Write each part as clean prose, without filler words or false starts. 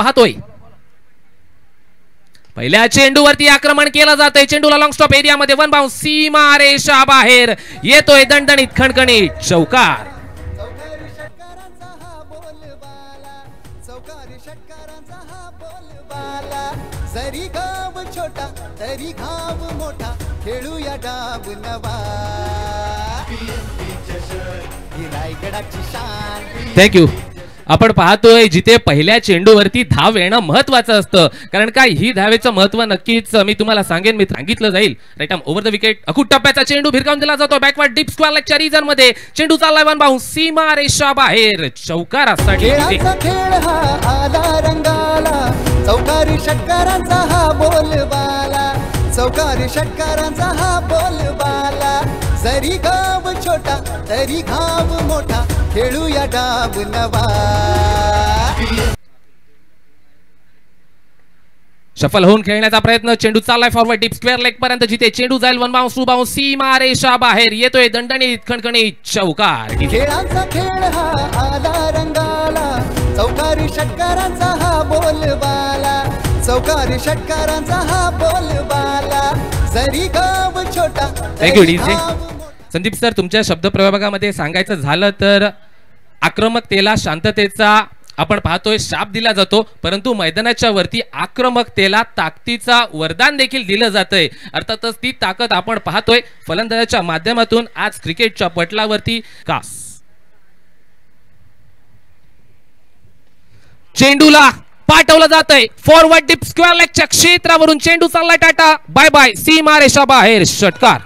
पाहतोय पहिल्या चेंडूवरती आक्रमण केलं जातंय, चेंडूला लॉंग स्टॉप एरियामध्ये वन बाउंस, सीमा रेषा बाहेर येतोय दणदणीत खणखणीत चौकार। जरी गाव छोटा तरी घाव मोठा, खेळूया डाब नवा, रायगडाची शान। थँक्यू। आपण पाहतोय जिथे पहिल्या चेंडूवरती धाव येणं महत्वाचं असतं, कारण काय ही धावेचं महत्व नक्कीच मी तुम्हाला सांगेन, मी सांगितलं जाईल। Right arm over the wicket, अखूट टप्प्याचा चेंडू भिरकावून दिला जातो बॅकवर्ड डीप स्क्वेअर लेगच्या रीजन मध्ये, चेंडू चाललाय वन बाउंस, सीमा रेषा बाहेर चौकारासाठी। खेळ हा आला रंगाला, चौकारी षटकारांचा हा बोलबाला, चौकारी षटकारांचा हा बोलबाला, जरी गाव छोटा तरी घाव मोठा, खेळूया डाब नवा। शफल होऊन खेळण्याचा प्रयत्न, चेंडू चाललाय फॉरवर्ड डीप स्क्वेअर लेग पर्यंत, जिथे चेंडू जाईल वन बाउंस टू बाउंस, सीमा रेषा बाहेर येतोय दणदणीत खणखणीत चौकार। खेळांचा खेळ हा आला रंगाला, चौकारी षटकारांचा हा बोलबाला, चौकारी षटकारांचा हा बोलबाला, जरी गाव छोटा। Thank you DJ. संदीप सर, तुमच्या शब्दप्रयोगामध्ये सांगायचं झालं तर आक्रमकतेला शांततेचा आपण पाहतोय शाप दिला जातो, परंतु मैदानाच्या वरती आक्रमकतेला ताकदीचा वरदान देखील दिलं जातंय। अर्थातच ती ताकद आपण पाहतोय फलंदाजाच्या माध्यमातून आज क्रिकेटच्या पटलावरती। कास चेंडूला पाठवलं जातंय फॉरवर्ड डीप स्क्वेअर लेगच्या क्षेत्रावरून, चेंडू चाललाय टाटा बाय बाय, सीमा रेषा बाहेर षटकार।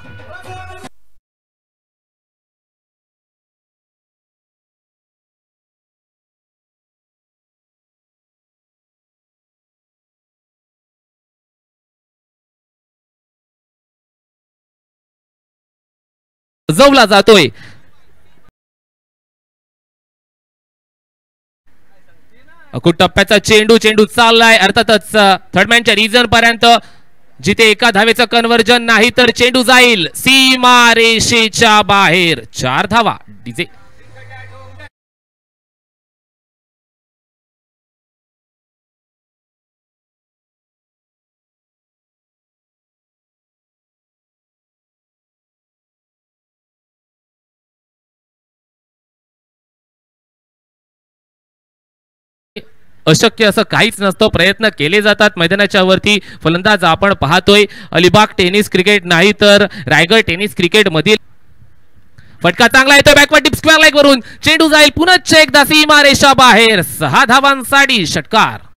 सजवला जातोय अखूट टप्प्याचा चेंडू, चेंडू चाललाय अर्थातच थर्डमॅनच्या रीजन पर्यंत, जिथे एका धावेचं कन्व्हर्जन नाही तर चेंडू जाईल सीमा रेषेच्या बाहेर। 4 धावा डीजे। अशक्य असं काहीच नसतं, प्रयत्न केले जातात मैदानाच्या वरती। फलंदाज आपण पाहतोय अलिबाग टेनिस क्रिकेट नाही तर रायगड टेनिस क्रिकेट मधील फटका चांगला येतोय बॅकवर्ड डीप स्क्वेअर लेग वरून, चेंडू जाईल पुन्हा एकदा सीमा रेषा बाहेर। 6 धावांसाठी षटकार।